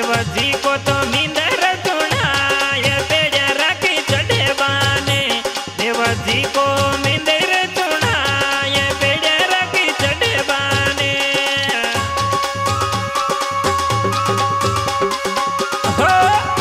देवजी को तो नींदर चुनाय पेड़ रखी चढ़े बाने देवजी को नींदर चुनाय पेड़ रखी चढ़े बाने हो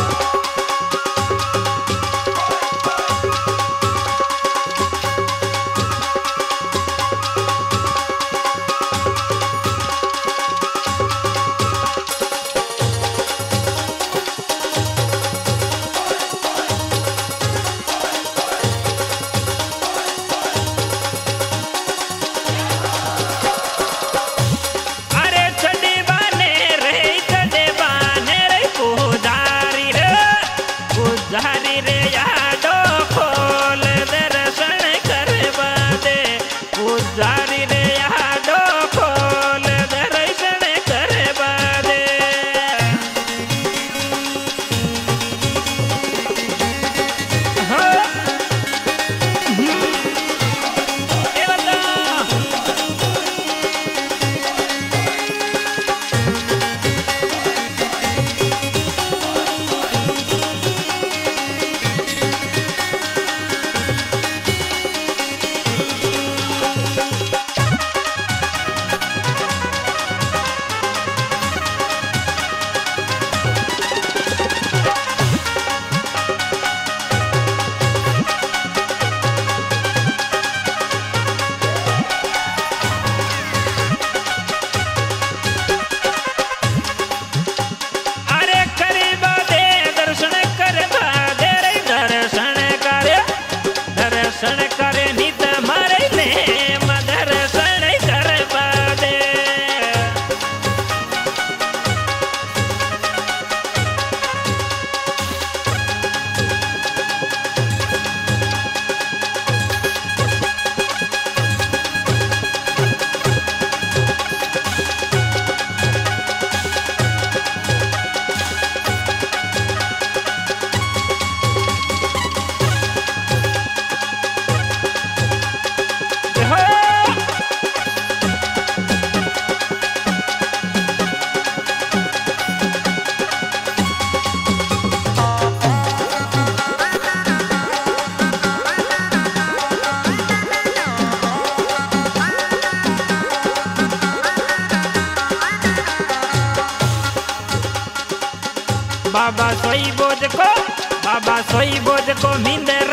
बाबा सोई बोझ को नींदर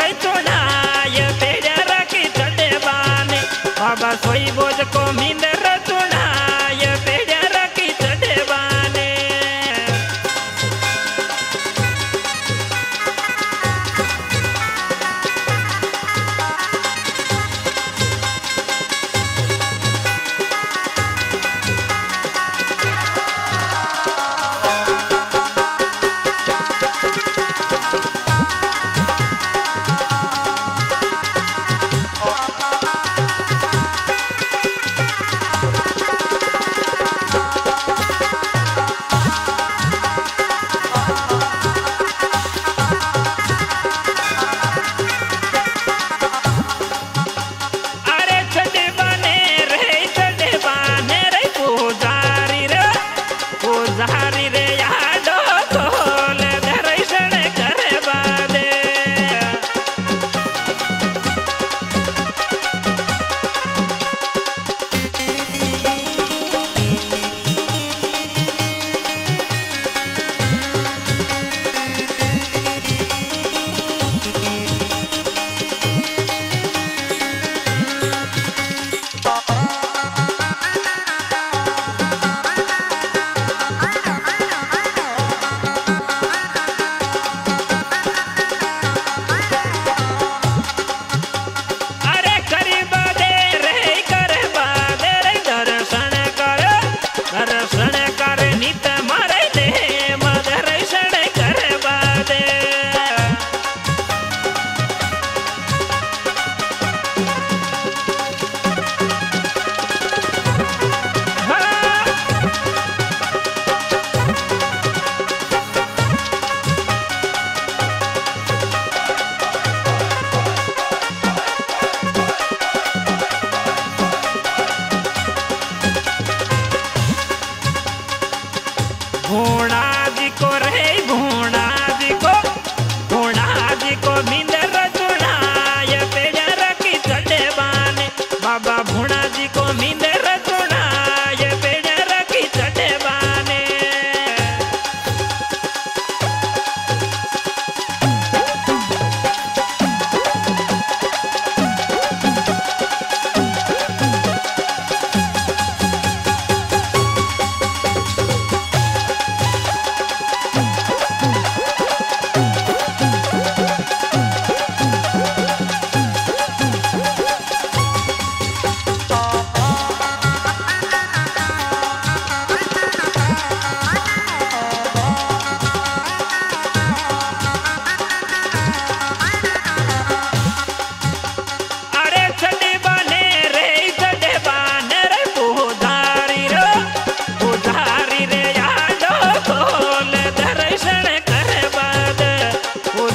चुनाय पेड़ रखी चढ़े बाने बाबा सोई बोझ को नींदर चुनाय पेड़ रखी चढ़े बाने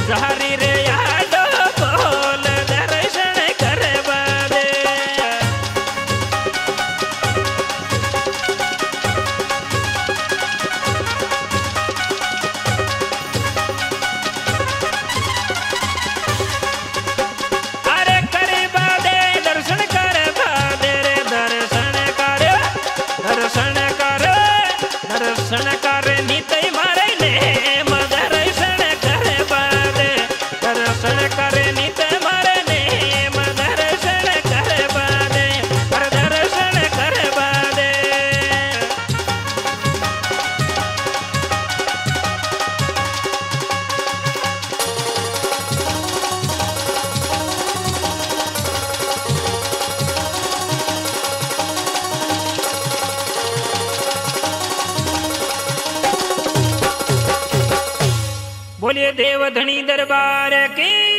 झारी रे आडो बोल दर्शन करवा दे। अरे करवा दे दर्शन करवा दे रे दर्शन कर दर्शन कर दर्शन कर नित मारे ने दर्शन करवा दे दर्शन कर नित मारे ने दर्शन करवा दे पर दर्शन करवा दे। बोलिए देव धनी दरबार की।